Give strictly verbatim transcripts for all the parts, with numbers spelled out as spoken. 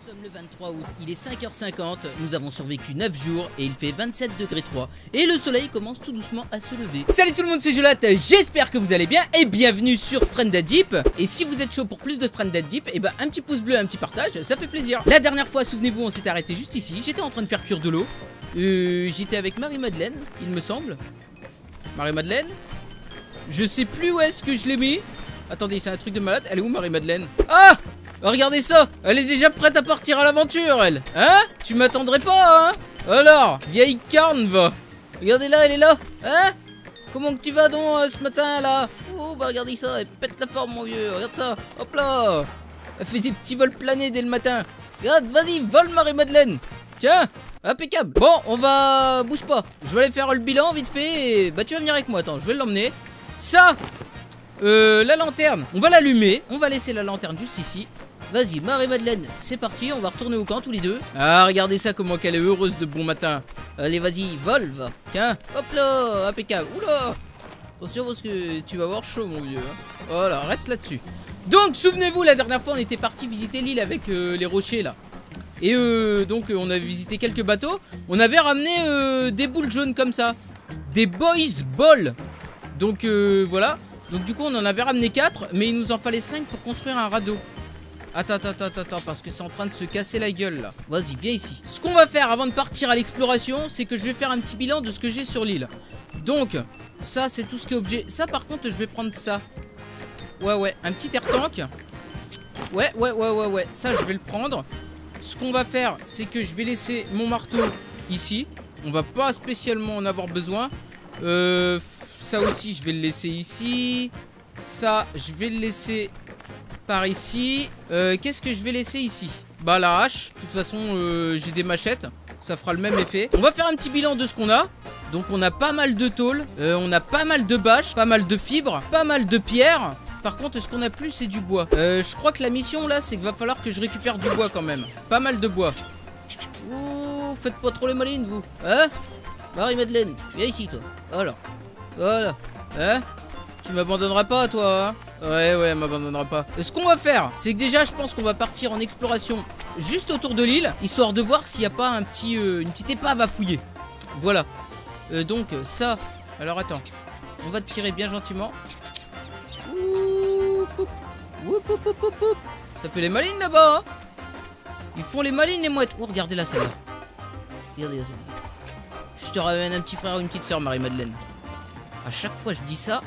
sommes le vingt-trois août, il est cinq heures cinquante, nous avons survécu neuf jours et il fait vingt-sept degrés trois. Et le soleil commence tout doucement à se lever. Salut tout le monde, c'est Jolat, j'espère que vous allez bien et bienvenue sur Stranded Deep. Et si vous êtes chaud pour plus de Stranded Deep, et bah un petit pouce bleu, un petit partage, ça fait plaisir. La dernière fois, souvenez-vous, on s'était arrêté juste ici, j'étais en train de faire cuire de l'eau. Euh, j'étais avec Marie-Madeleine, il me semble. Marie-Madeleine, je sais plus où est-ce que je l'ai mis. Attendez, c'est un truc de malade, elle est où Marie-Madeleine? Ah! Regardez ça, elle est déjà prête à partir à l'aventure, elle. Hein? Tu m'attendrais pas, hein? Alors, vieille carne, va. Regardez là, elle est là. Hein? Comment que tu vas donc euh, ce matin, là? Oh, bah regardez ça, elle pète la forme, mon vieux. Regarde ça, hop là. Elle fait des petits vols planés dès le matin. Regarde, vas-y, vole Marie-Madeleine. Tiens, impeccable. Bon, on va... Bouge pas. Je vais aller faire le bilan vite fait. Et... Bah tu vas venir avec moi, attends, je vais l'emmener. Ça, euh, la lanterne, on va l'allumer. On va laisser la lanterne juste ici. Vas-y, Marie-Madeleine, c'est parti, on va retourner au camp tous les deux. Ah, regardez ça, comment qu'elle est heureuse de bon matin. Allez, vas-y, vole, va. Tiens, hop là, impeccable. Oula, attention parce que tu vas avoir chaud, mon vieux. Voilà, reste là-dessus. Donc, souvenez-vous, la dernière fois, on était parti visiter l'île avec euh, les rochers, là. Et euh, donc, euh, on avait visité quelques bateaux. On avait ramené euh, des boules jaunes comme ça. Des boys balls. Donc, euh, voilà. Donc, du coup, on en avait ramené quatre, mais il nous en fallait cinq pour construire un radeau. Attends, attends, attends, attends, parce que c'est en train de se casser la gueule là. Vas-y, viens ici. Ce qu'on va faire avant de partir à l'exploration, c'est que je vais faire un petit bilan de ce que j'ai sur l'île. Donc, ça c'est tout ce qui est objet. Ça par contre, je vais prendre ça. Ouais, ouais, un petit air tank. Ouais, ouais, ouais, ouais, ouais, ça je vais le prendre. Ce qu'on va faire, c'est que je vais laisser mon marteau ici. On va pas spécialement en avoir besoin. Euh, ça aussi, je vais le laisser ici. Ça, je vais le laisser... par ici. Euh, Qu'est-ce que je vais laisser ici? Bah la hache. De toute façon euh, j'ai des machettes. Ça fera le même effet. On va faire un petit bilan de ce qu'on a. Donc on a pas mal de tôle. euh, On a pas mal de bâches. Pas mal de fibres. Pas mal de pierres. Par contre ce qu'on a plus c'est du bois. euh, Je crois que la mission là c'est qu'il va falloir que je récupère du bois quand même. Pas mal de bois. Ouh, faites pas trop les malines vous. Hein? Marie-Madeleine, viens ici toi. Voilà. Voilà. Hein? Tu m'abandonneras pas toi hein? Ouais ouais, elle m'abandonnera pas. Ce qu'on va faire, c'est que déjà je pense qu'on va partir en exploration juste autour de l'île, histoire de voir s'il n'y a pas un petit, euh, une petite épave à fouiller. Voilà. euh, Donc ça. Alors attends, on va te tirer bien gentiment. Ouh, oup, oup, oup, oup, oup, oup. Ça fait les malines là-bas hein. Ils font les malines les mouettes. Oh regardez là celle-là. Regardez là celle-là. Je te ramène un petit frère ou une petite soeur Marie-Madeleine. À chaque fois je dis ça.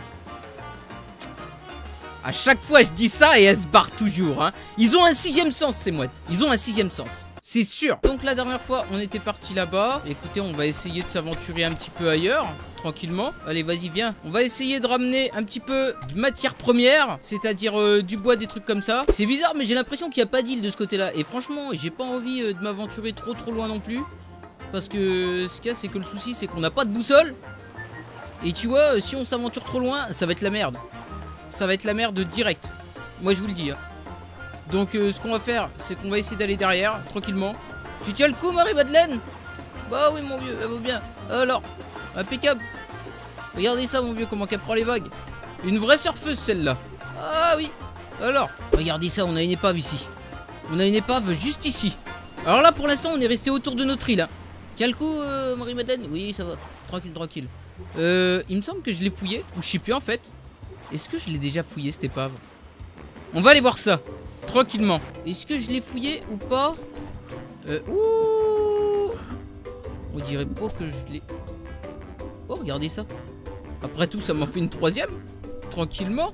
À chaque fois je dis ça et elle se barre toujours hein. Ils ont un sixième sens ces mouettes. Ils ont un sixième sens, c'est sûr. Donc la dernière fois on était parti là-bas. Écoutez, on va essayer de s'aventurer un petit peu ailleurs, tranquillement. Allez vas-y viens. On va essayer de ramener un petit peu de matière première, c'est-à-dire euh, du bois, des trucs comme ça. C'est bizarre mais j'ai l'impression qu'il n'y a pas d'île de ce côté là. Et franchement j'ai pas envie euh, de m'aventurer trop trop loin non plus. Parce que ce qu'il y a c'est que le souci c'est qu'on n'a pas de boussole. Et tu vois, euh, si on s'aventure trop loin ça va être la merde. Ça va être la merde direct. Moi je vous le dis hein. Donc euh, ce qu'on va faire, c'est qu'on va essayer d'aller derrière, tranquillement. Tu tiens le coup Marie-Madeleine? Bah oui mon vieux, elle vaut bien. Alors, impeccable. Regardez ça mon vieux, comment qu'elle prend les vagues. Une vraie surfeuse celle-là. Ah oui. Alors, regardez ça, on a une épave ici. On a une épave juste ici. Alors là pour l'instant on est resté autour de notre île hein. Tiens le coup euh, Marie-Madeleine? Oui ça va, tranquille tranquille. euh, Il me semble que je l'ai fouillé, ou je sais plus en fait. Est-ce que je l'ai déjà fouillé cette épave? On va aller voir ça, tranquillement. Est-ce que je l'ai fouillé ou pas? euh, Ouh, on dirait pas que je l'ai... Oh, regardez ça. Après tout, ça m'en fait une troisième. Tranquillement.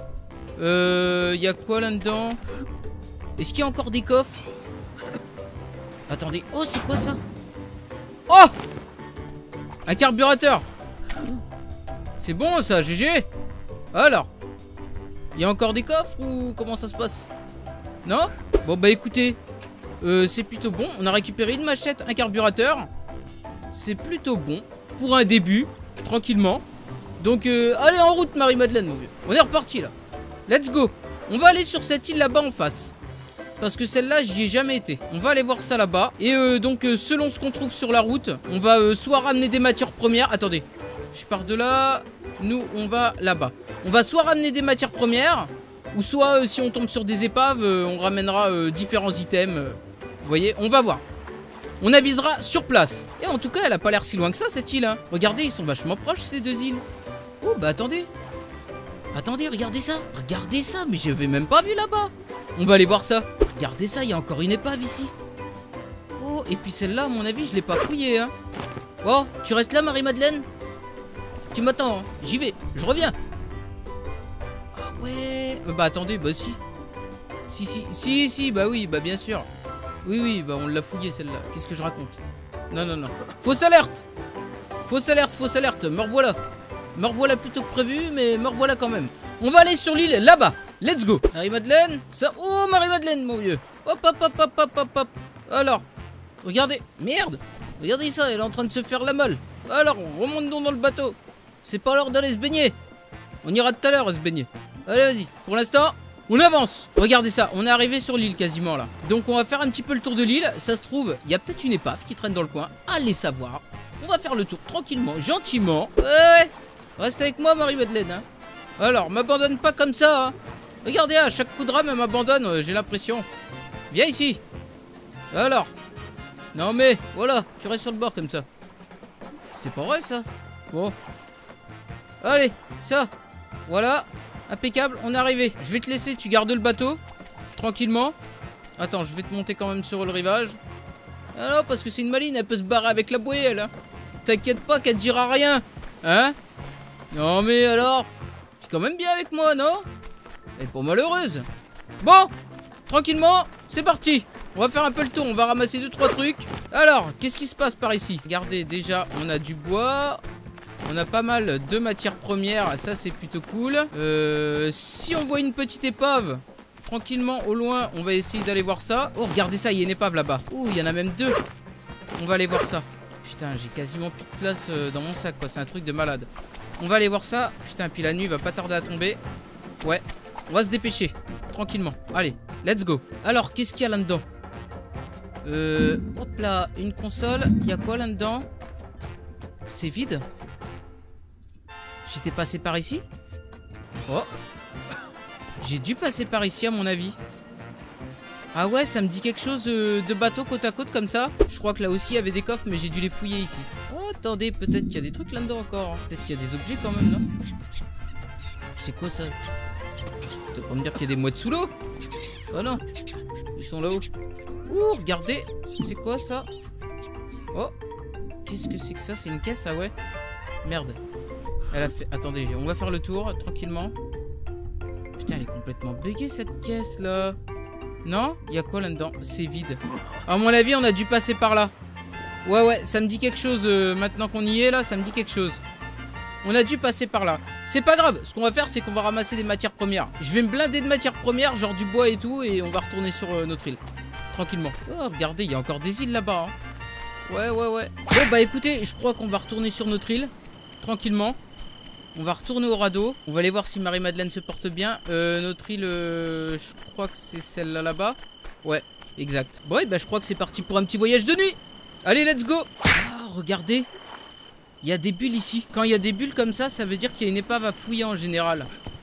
Euh... Il y a quoi là-dedans? Est-ce qu'il y a encore des coffres? Attendez. Oh, c'est quoi ça? Oh, un carburateur. C'est bon ça, G G. Alors, il y a encore des coffres ou comment ça se passe? Non? Bon bah écoutez, euh, c'est plutôt bon. On a récupéré une machette, un carburateur. C'est plutôt bon pour un début, tranquillement. Donc euh, allez en route Marie-Madeleine mon vieux. On est reparti là. Let's go. On va aller sur cette île là-bas en face. Parce que celle-là j'y ai jamais été. On va aller voir ça là-bas. Et euh, donc euh, selon ce qu'on trouve sur la route, on va euh, soit ramener des matières premières. Attendez, je pars de là. Nous on va là-bas. On va soit ramener des matières premières, ou soit euh, si on tombe sur des épaves, euh, on ramènera euh, différents items. Euh, Vous voyez, on va voir. On avisera sur place. Et en tout cas, elle a pas l'air si loin que ça, cette île. Hein. Regardez, ils sont vachement proches, ces deux îles. Oh, bah attendez. Attendez, regardez ça. Regardez ça, mais je l'avais même pas vu là-bas. On va aller voir ça. Regardez ça, il y a encore une épave ici. Oh, et puis celle-là, à mon avis, je l'ai pas fouillée. Hein. Oh, tu restes là, Marie-Madeleine? Tu m'attends, hein. J'y vais, je reviens. Ah ouais. Euh, bah attendez, bah si. Si, si, si, si, bah oui, bah bien sûr. Oui, oui, bah on l'a fouillée celle-là. Qu'est-ce que je raconte? Non, non, non. Fausse alerte! Fausse alerte, fausse alerte. Me revoilà. Me revoilà plutôt que prévu, mais me revoilà quand même. On va aller sur l'île là-bas. Let's go. Marie-Madeleine. Ça. Oh, Marie-Madeleine, mon vieux. Hop, hop, hop, hop, hop, hop, hop. Alors. Regardez. Merde. Regardez ça, elle est en train de se faire la molle. Alors, remonte donc dans le bateau. C'est pas l'heure d'aller se baigner. On ira tout à l'heure se baigner. Allez, vas-y. Pour l'instant, on avance. Regardez ça, on est arrivé sur l'île quasiment là. Donc on va faire un petit peu le tour de l'île. Ça se trouve, il y a peut-être une épave qui traîne dans le coin. Allez savoir. On va faire le tour tranquillement, gentiment. Ouais, ouais. Reste avec moi, Marie-Madeleine. Hein. Alors, m'abandonne pas comme ça. Hein. Regardez, à chaque coup de rame, elle m'abandonne, euh, j'ai l'impression. Viens ici. Alors. Non mais, voilà, tu restes sur le bord comme ça. C'est pas vrai ça. Bon. Allez, ça. Voilà. Impeccable, on est arrivé. Je vais te laisser, tu gardes le bateau. Tranquillement. Attends, je vais te monter quand même sur le rivage. Ah non, parce que c'est une maline, elle peut se barrer avec la bouée, elle. Hein. T'inquiète pas qu'elle te dira rien. Hein? Non mais alors, tu es quand même bien avec moi, non? Elle est pas malheureuse. Bon, tranquillement, c'est parti. On va faire un peu le tour, on va ramasser deux trois trucs. Alors, qu'est-ce qui se passe par ici? Regardez, déjà, on a du bois. On a pas mal de matières premières, ça c'est plutôt cool. Euh, si on voit une petite épave, tranquillement au loin, on va essayer d'aller voir ça. Oh, regardez ça, il y a une épave là-bas. Ouh, il y en a même deux. On va aller voir ça. Putain, j'ai quasiment plus de place dans mon sac, quoi. C'est un truc de malade. On va aller voir ça. Putain, puis la nuit va pas tarder à tomber. Ouais, on va se dépêcher. Tranquillement. Allez, let's go. Alors, qu'est-ce qu'il y a là-dedans? Euh, hop là, une console. Il y a quoi là-dedans? C'est vide. J'étais passé par ici? Oh. J'ai dû passer par ici à mon avis. Ah ouais, ça me dit quelque chose euh, de bateau côte à côte comme ça. Je crois que là aussi il y avait des coffres, mais j'ai dû les fouiller ici. Oh, attendez, peut-être qu'il y a des trucs là-dedans encore. Peut-être qu'il y a des objets quand même, non? C'est quoi ça? Tu vas pas me dire qu'il y a des mouettes sous l'eau? Oh non, ils sont là-haut. Ouh, regardez, c'est quoi ça? Oh, qu'est-ce que c'est que ça? C'est une caisse, ah ouais? Merde. Elle a fait... Attendez, on va faire le tour, tranquillement. Putain, elle est complètement buggée, cette caisse-là. Non? Il y a quoi là-dedans? C'est vide. À mon avis, on a dû passer par là. Ouais, ouais, ça me dit quelque chose. Euh, maintenant qu'on y est, là, ça me dit quelque chose. On a dû passer par là. C'est pas grave. Ce qu'on va faire, c'est qu'on va ramasser des matières premières. Je vais me blinder de matières premières, genre du bois et tout, et on va retourner sur euh, notre île. Tranquillement. Oh, regardez, il y a encore des îles là-bas. Hein. Ouais, ouais, ouais. Bon, bah écoutez, je crois qu'on va retourner sur notre île. Tranquillement. On va retourner au radeau. On va aller voir si Marie-Madeleine se porte bien. Euh, notre île, euh, je crois que c'est celle-là là-bas. Ouais, exact. Bon, et bah, je crois que c'est parti pour un petit voyage de nuit. Allez, let's go. Ah, regardez. Il y a des bulles ici. Quand il y a des bulles comme ça, ça veut dire qu'il y a une épave à fouiller en général.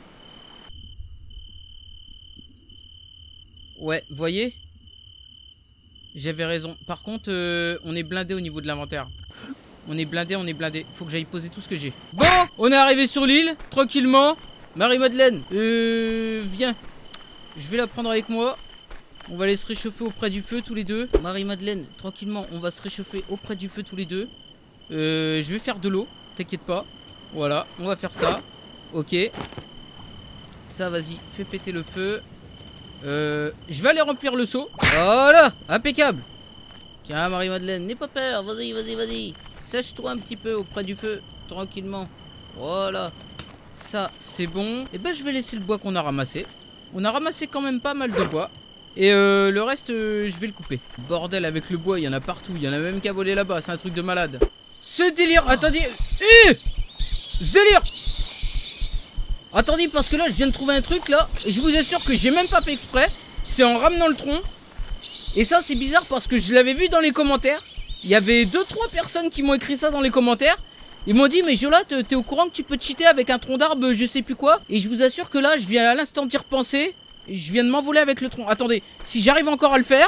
Ouais, voyez? J'avais raison. Par contre, euh, on est blindé au niveau de l'inventaire. On est blindé, on est blindé. Faut que j'aille poser tout ce que j'ai. Bon, on est arrivé sur l'île, tranquillement. Marie-Madeleine, euh, viens. Je vais la prendre avec moi. On va aller se réchauffer auprès du feu tous les deux. Marie-Madeleine, tranquillement, on va se réchauffer auprès du feu tous les deux. Euh, je vais faire de l'eau, t'inquiète pas. Voilà, on va faire ça. Ok. Ça, vas-y, fais péter le feu. Euh, je vais aller remplir le seau. Voilà, impeccable. Tiens, Marie-Madeleine, n'aie pas peur. Vas-y, vas-y, vas-y. Sèche-toi un petit peu auprès du feu, tranquillement. Voilà. Ça, c'est bon. Et ben, je vais laisser le bois qu'on a ramassé. On a ramassé quand même pas mal de bois. Et euh, le reste, euh, je vais le couper. Bordel, avec le bois, il y en a partout. Il y en a même qu'à voler là-bas. C'est un truc de malade. Ce délire, attendez. Eh Ce délire. Attendez, parce que là, je viens de trouver un truc, là. Et je vous assure que j'ai même pas fait exprès. C'est en ramenant le tronc. Et ça, c'est bizarre parce que je l'avais vu dans les commentaires. Il y avait deux trois personnes qui m'ont écrit ça dans les commentaires. Ils m'ont dit, mais Jola, t'es au courant que tu peux cheater avec un tronc d'arbre, je sais plus quoi. Et je vous assure que là, je viens à l'instant d'y repenser. Et je viens de m'envoler avec le tronc. Attendez, si j'arrive encore à le faire,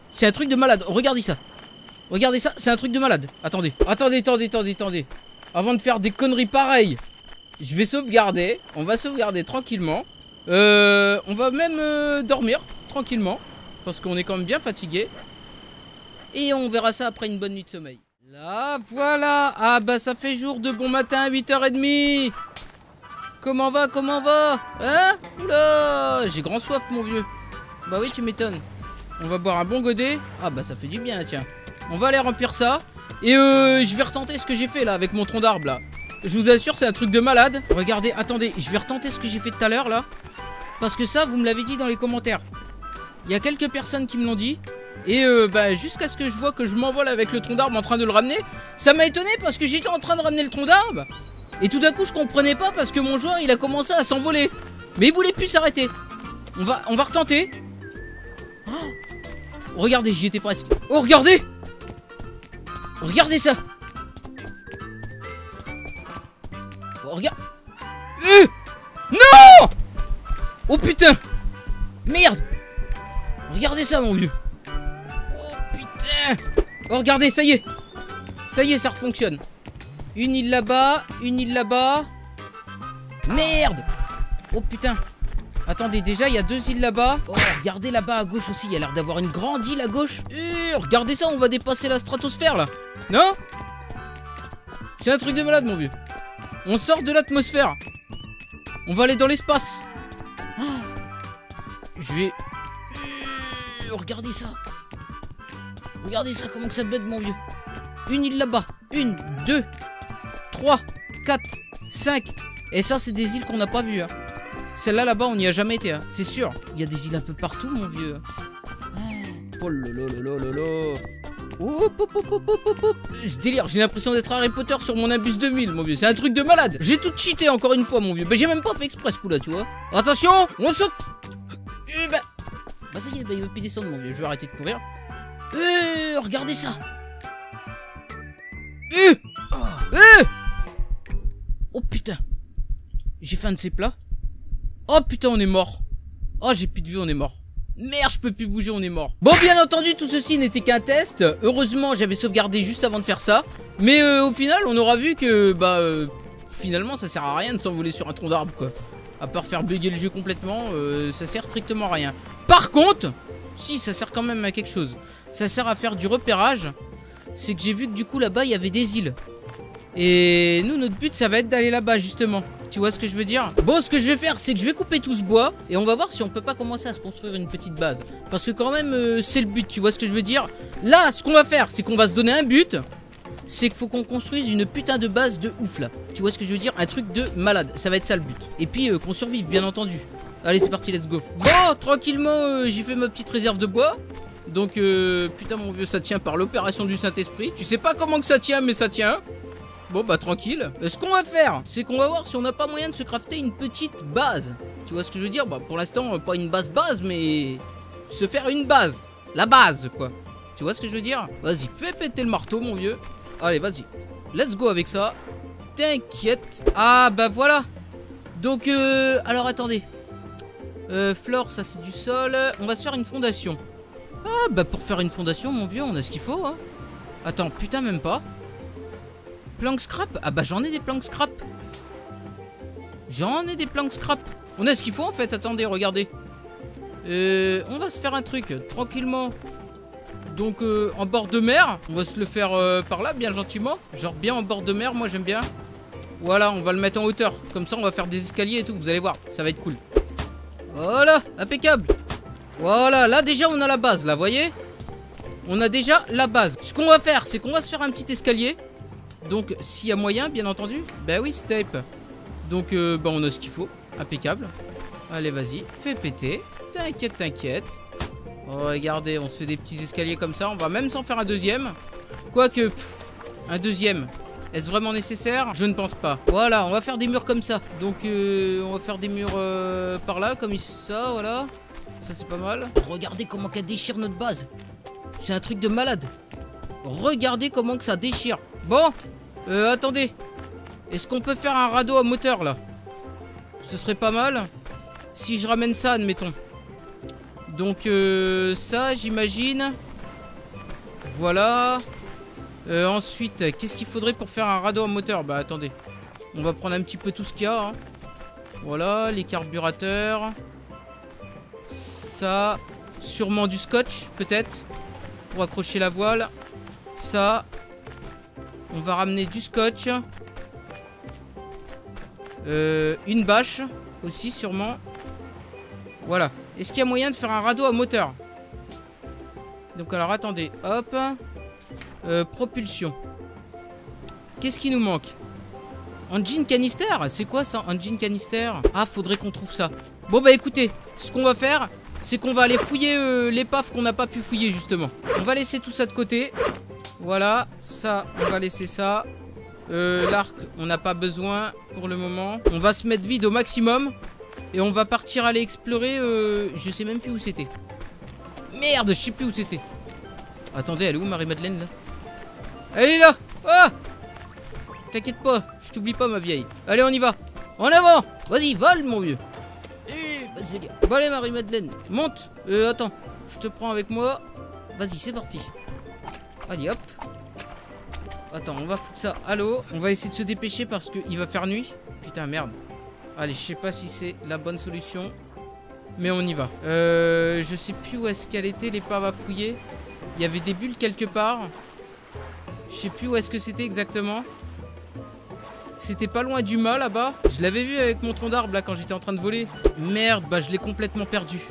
C'est un truc de malade. Regardez ça. Regardez ça, c'est un truc de malade. Attendez, attendez, attendez, attendez, attendez. Avant de faire des conneries pareilles, je vais sauvegarder. On va sauvegarder tranquillement. Euh, on va même euh, dormir tranquillement. Parce qu'on est quand même bien fatigué. Et on verra ça après une bonne nuit de sommeil. Là, voilà. Ah bah ça fait jour de bon matin à huit heures trente. Comment va, comment va? Hein? Oula, j'ai grand soif mon vieux. Bah oui, tu m'étonnes. On va boire un bon godet. Ah bah ça fait du bien, tiens. On va aller remplir ça. Et euh, je vais retenter ce que j'ai fait là avec mon tronc d'arbre là. Je vous assure, c'est un truc de malade. Regardez, attendez, je vais retenter ce que j'ai fait tout à l'heure là. Parce que ça, vous me l'avez dit dans les commentaires. Il y a quelques personnes qui me l'ont dit. Et euh, bah jusqu'à ce que je vois que je m'envole avec le tronc d'arbre en train de le ramener. Ça m'a étonné parce que j'étais en train de ramener le tronc d'arbre. Et tout d'un coup je comprenais pas parce que mon joueur il a commencé à s'envoler. Mais il voulait plus s'arrêter. On va, on va retenter. Oh, regardez, j'y étais presque. Oh regardez. Regardez ça. Oh, regarde. Euh non. Oh putain. Merde. Regardez ça mon vieux. Oh putain. Oh regardez, ça y est. Ça y est, ça refonctionne. Une île là-bas, une île là-bas. Merde. Oh putain. Attendez, déjà il y a deux îles là-bas. Oh regardez là-bas à gauche aussi. Il y a l'air d'avoir une grande île à gauche. euh, Regardez ça, on va dépasser la stratosphère là. Non? C'est un truc de malade mon vieux. On sort de l'atmosphère. On va aller dans l'espace. Oh, je vais... Euh, regardez ça. Regardez ça, comment que ça bug mon vieux. Une île là-bas. Une, deux, trois, quatre, cinq. Et ça c'est des îles qu'on n'a pas vues hein. Celle-là là-bas on n'y a jamais été hein. C'est sûr. Il y a des îles un peu partout mon vieux. Oh lolo lolo lolo. Oup, oup, oup, oup, oup, oup. Ce délire, j'ai l'impression d'être Harry Potter sur mon Nimbus deux mille mon vieux. C'est un truc de malade. J'ai tout cheaté encore une fois mon vieux. Bah j'ai même pas fait exprès ce coup là tu vois. Attention, on saute. euh, bah... bah ça y est, bah il veut plus descendre mon vieux. Je vais arrêter de courir. euh, Regardez ça. euh, euh. Oh putain. J'ai fait un de ces plats. Oh putain on est mort. Oh j'ai plus de vie, on est mort. Merde, je peux plus bouger, on est mort. Bon, bien entendu, tout ceci n'était qu'un test. Heureusement, j'avais sauvegardé juste avant de faire ça. Mais euh, au final, on aura vu que, bah, euh, finalement, ça sert à rien de s'envoler sur un tronc d'arbre, quoi. À part faire bugger le jeu complètement, euh, ça sert strictement à rien. Par contre, si, ça sert quand même à quelque chose. Ça sert à faire du repérage. C'est que j'ai vu que du coup, là-bas, il y avait des îles. Et nous, notre but, ça va être d'aller là-bas, justement. Tu vois ce que je veux dire? Bon, ce que je vais faire, c'est que je vais couper tout ce bois. Et on va voir si on peut pas commencer à se construire une petite base. Parce que quand même, euh, c'est le but, tu vois ce que je veux dire? Là, ce qu'on va faire, c'est qu'on va se donner un but. C'est qu'il faut qu'on construise une putain de base de ouf, là. Tu vois ce que je veux dire? Un truc de malade, ça va être ça le but. Et puis, euh, qu'on survive, bien entendu. Allez, c'est parti, let's go. Bon, tranquillement, euh, j'ai fait ma petite réserve de bois. Donc, euh, putain, mon vieux, ça tient par l'opération du Saint-Esprit. Tu sais pas comment que ça tient, mais ça tient. Bon bah tranquille. Ce qu'on va faire, c'est qu'on va voir si on n'a pas moyen de se crafter une petite base. Tu vois ce que je veux dire? Bah pour l'instant pas une base base, mais se faire une base. La base quoi. Tu vois ce que je veux dire? Vas-y, fais péter le marteau mon vieux. Allez vas-y. Let's go avec ça. T'inquiète. Ah bah voilà. Donc euh, alors attendez. Euh, Flore ça c'est du sol. On va se faire une fondation. Ah bah pour faire une fondation mon vieux on a ce qu'il faut hein. Attends putain même pas. Plank scrap? Ah bah j'en ai des planks scrap. J'en ai des planks scrap. On a ce qu'il faut en fait, attendez, regardez. Euh, on va se faire un truc, tranquillement. Donc euh, en bord de mer, on va se le faire euh, par là, bien gentiment. Genre bien en bord de mer, moi j'aime bien. Voilà, on va le mettre en hauteur. Comme ça on va faire des escaliers et tout, vous allez voir, ça va être cool. Voilà, impeccable. Voilà, là déjà on a la base, là, voyez? On a déjà la base. Ce qu'on va faire, c'est qu'on va se faire un petit escalier. Donc s'il y a moyen bien entendu. Bah oui step. Donc euh, bah on a ce qu'il faut. Impeccable. Allez vas-y. Fais péter. T'inquiète t'inquiète. Oh, regardez on se fait des petits escaliers comme ça. On va même s'en faire un deuxième. Quoique pff, un deuxième. Est-ce vraiment nécessaire? Je ne pense pas. Voilà on va faire des murs comme ça. Donc euh, on va faire des murs euh, par là. Comme ça voilà. Ça c'est pas mal. Regardez comment qu'elle déchire notre base. C'est un truc de malade. Regardez comment que ça déchire. Bon, euh, attendez. Est-ce qu'on peut faire un radeau à moteur là? Ce serait pas mal. Si je ramène ça, admettons. Donc euh, ça, j'imagine. Voilà. Euh, ensuite, qu'est-ce qu'il faudrait pour faire un radeau à moteur? Bah attendez. On va prendre un petit peu tout ce qu'il y a. Hein. Voilà, les carburateurs. Ça. Sûrement du scotch, peut-être. Pour accrocher la voile. Ça. On va ramener du scotch. Euh, une bâche aussi, sûrement. Voilà. Est-ce qu'il y a moyen de faire un radeau à moteur? Donc alors attendez, hop. Euh, propulsion. Qu'est-ce qui nous manque? Engine canister? C'est quoi ça, engine canister? Ah, faudrait qu'on trouve ça. Bon bah écoutez, ce qu'on va faire, c'est qu'on va aller fouiller euh, l'épave qu'on n'a pas pu fouiller justement. On va laisser tout ça de côté. Voilà, ça, on va laisser ça. Euh, L'arc, on n'a pas besoin pour le moment. On va se mettre vide au maximum. Et on va partir aller explorer. Euh, je sais même plus où c'était. Merde, je sais plus où c'était. Attendez, elle est où Marie-Madeleine là? Elle est là. Ah, t'inquiète pas, je t'oublie pas ma vieille. Allez, on y va. En avant. Vas-y, vole mon vieux. Eh, bah, c'est bien. Bon allez Marie-Madeleine, monte. Euh, attends, je te prends avec moi. Vas-y, c'est parti. Allez, hop. Attends, on va foutre ça à l'eau. On va essayer de se dépêcher parce qu'il va faire nuit. Putain, merde. Allez, je sais pas si c'est la bonne solution. Mais on y va. Euh, je sais plus où est-ce qu'elle était, l'épave à fouiller. Il y avait des bulles quelque part. Je sais plus où est-ce que c'était exactement. C'était pas loin du mât là-bas. Je l'avais vu avec mon tronc d'arbre là quand j'étais en train de voler. Merde, bah je l'ai complètement perdu.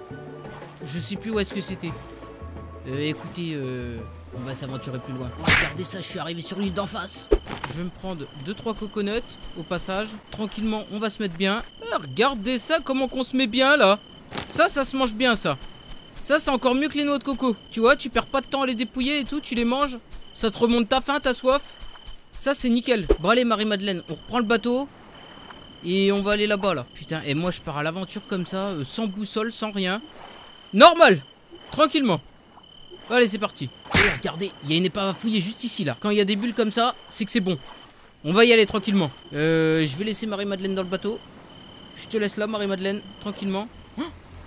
Je sais plus où est-ce que c'était. Euh, écoutez, euh, on va s'aventurer plus loin. Oh, regardez ça, je suis arrivé sur l'île d'en face. Je vais me prendre deux trois coconuts au passage. Tranquillement, on va se mettre bien. Ah, regardez ça, comment qu'on se met bien là. Ça, ça se mange bien ça. Ça, c'est encore mieux que les noix de coco. Tu vois, tu perds pas de temps à les dépouiller et tout, tu les manges. Ça te remonte ta faim, ta soif. Ça, c'est nickel. Bon, allez, Marie-Madeleine, on reprend le bateau. Et on va aller là-bas, là. Putain, et moi, je pars à l'aventure comme ça, euh, sans boussole, sans rien. Normal. Tranquillement. Allez, c'est parti. Oh, regardez, il y a une épave à fouiller juste ici, là. Quand il y a des bulles comme ça, c'est que c'est bon. On va y aller tranquillement. Euh, je vais laisser Marie-Madeleine dans le bateau. Je te laisse là, Marie-Madeleine, tranquillement. Oh,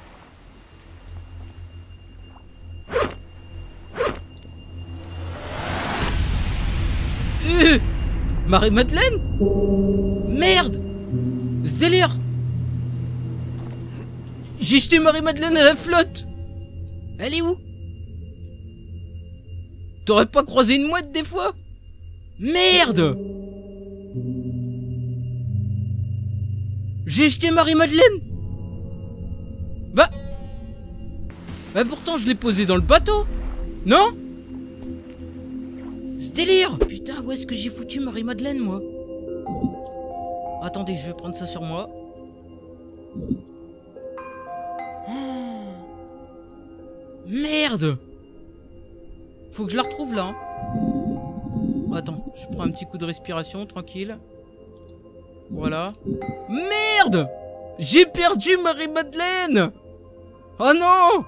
Euh, Marie-Madeleine? Merde! Ce délire! J'ai jeté Marie-Madeleine à la flotte! Elle est où? T'aurais pas croisé une mouette des fois? Merde! J'ai jeté Marie-Madeleine? Bah... Bah pourtant je l'ai posée dans le bateau! Non? Ce délire! Putain, où est-ce que j'ai foutu Marie-Madeleine, moi? Attendez, je vais prendre ça sur moi. Oh. Merde! Faut que je la retrouve, là. Hein. Attends, je prends un petit coup de respiration, tranquille. Voilà. Merde! J'ai perdu Marie-Madeleine! Oh non!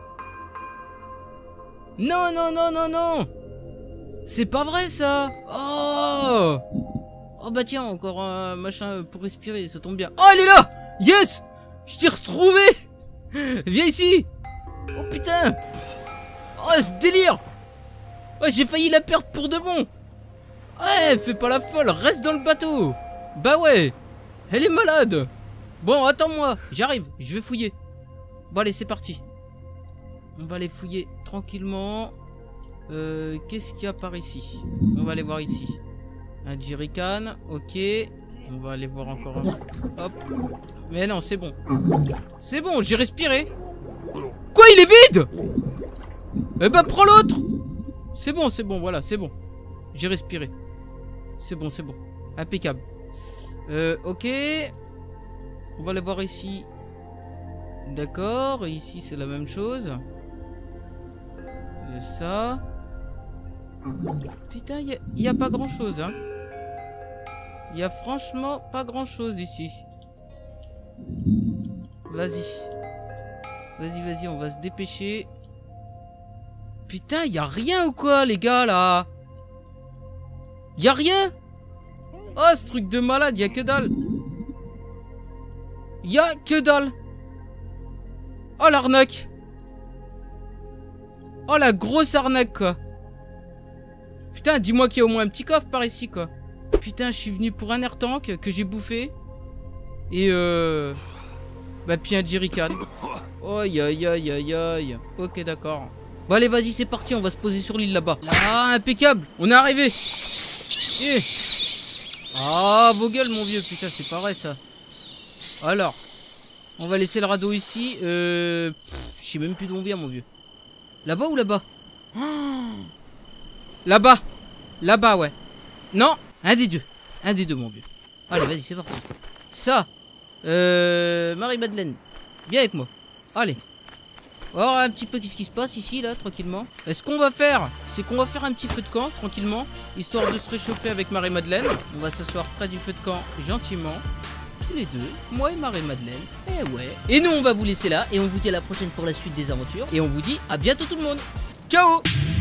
Non, non, non, non, non! C'est pas vrai ça! Oh! Oh bah tiens, encore un machin pour respirer, ça tombe bien. Oh, elle est là! Yes! Je t'ai retrouvé! Viens ici! Oh putain! Oh, ce délire! Oh, j'ai failli la perdre pour de bon! Ouais, fais pas la folle, reste dans le bateau! Bah ouais! Elle est malade! Bon, attends-moi, j'arrive, je vais fouiller. Bon, allez, c'est parti. On va aller fouiller tranquillement. Euh, qu'est-ce qu'il y a par ici? On va aller voir ici. Un jerrycan, ok. On va aller voir encore un. Hop. Mais non, c'est bon. C'est bon, j'ai respiré. Quoi, il est vide? Eh ben, prends l'autre. C'est bon, c'est bon, voilà, c'est bon. J'ai respiré. C'est bon, c'est bon. Impeccable. Euh, ok. On va aller voir ici. D'accord, ici c'est la même chose. Euh, ça. Putain, il n'y a, a pas grand chose, hein. Il y a franchement pas grand chose ici. Vas-y. Vas-y, vas-y, on va se dépêcher. Putain, il y a rien ou quoi, les gars, là? Il y a rien? Oh, ce truc de malade, il y a que dalle. Il y a que dalle. Oh, l'arnaque. Oh, la grosse arnaque, quoi. Putain, dis-moi qu'il y a au moins un petit coffre par ici, quoi. Putain, je suis venu pour un air tank que j'ai bouffé. Et euh... bah, puis un jerrycan. Aïe, aïe, aïe, aïe, aïe. Ok, d'accord. Bon, allez, vas-y, c'est parti, on va se poser sur l'île là-bas. Ah, impeccable, on est arrivé. Eh. Ah, vos gueules, mon vieux, putain, c'est pas vrai, ça. Alors, on va laisser le radeau ici. Euh... Je sais même plus d'où on vient, mon vieux. Là-bas ou là-bas? Oh. Là-bas. Là-bas, ouais. Non, un des deux. Un des deux, mon vieux. Allez, vas-y, c'est parti. Ça. Euh... Marie-Madeleine, viens avec moi. Allez. On va voir un petit peu qu'est-ce qui se passe ici, là, tranquillement. Et ce qu'on va faire, c'est qu'on va faire un petit feu de camp, tranquillement. Histoire de se réchauffer avec Marie-Madeleine. On va s'asseoir près du feu de camp, gentiment. Tous les deux, moi et Marie-Madeleine. Eh ouais. Et nous, on va vous laisser là. Et on vous dit à la prochaine pour la suite des aventures. Et on vous dit à bientôt tout le monde. Ciao.